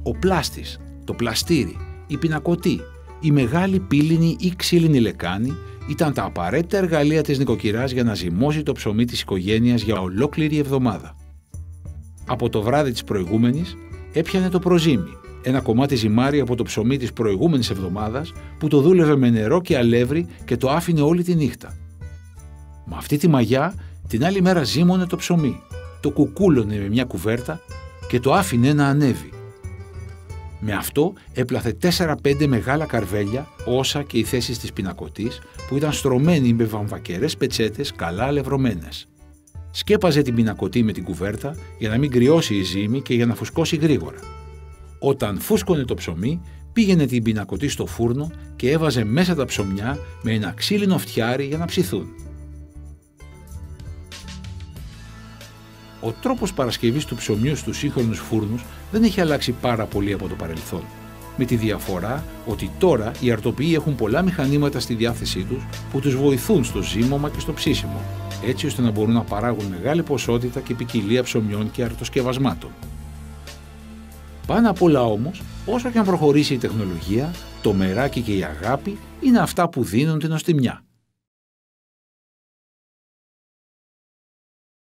ο πλάστης, το πλαστήρι, η πινακωτή, η μεγάλη πύληνη ή ξύλινη λεκάνη ήταν τα απαραίτητα εργαλεία της νοικοκυράς για να ζυμώσει το ψωμί της οικογένειας για ολόκληρη εβδομάδα. Από το βράδυ της προηγούμενης έπιανε το προζύμι, ένα κομμάτι ζυμάρι από το ψωμί της προηγούμενης εβδομάδας που το δούλευε με νερό και αλεύρι και το άφηνε όλη τη νύχτα. Με αυτή τη μαγιά την άλλη μέρα ζύμωνε το ψωμί, το κουκούλωνε με μια κουβέρτα και το άφηνε να ανέβει. Με αυτό έπλαθε 4-5 μεγάλα καρβέλια, όσα και οι θέσεις της πινακωτής, που ήταν στρωμένοι με βαμβακερές πετσέτες καλά αλευρωμένες. Σκέπαζε την πινακωτή με την κουβέρτα για να μην κρυώσει η ζύμη και για να φουσκώσει γρήγορα. Όταν φούσκωνε το ψωμί, πήγαινε την πινακωτή στο φούρνο και έβαζε μέσα τα ψωμιά με ένα ξύλινο φτιάρι για να ψηθούν. Ο τρόπος παρασκευής του ψωμιού στους σύγχρονους φούρνους δεν έχει αλλάξει πάρα πολύ από το παρελθόν, με τη διαφορά ότι τώρα οι αρτοποιοί έχουν πολλά μηχανήματα στη διάθεσή τους που τους βοηθούν στο ζύμωμα και στο ψήσιμο, έτσι ώστε να μπορούν να παράγουν μεγάλη ποσότητα και ποικιλία ψωμιών και αρτοσκευασμάτων. Πάνω απ' όλα όμως, όσο και αν προχωρήσει η τεχνολογία, το μεράκι και η αγάπη είναι αυτά που δίνουν την νοστιμιά.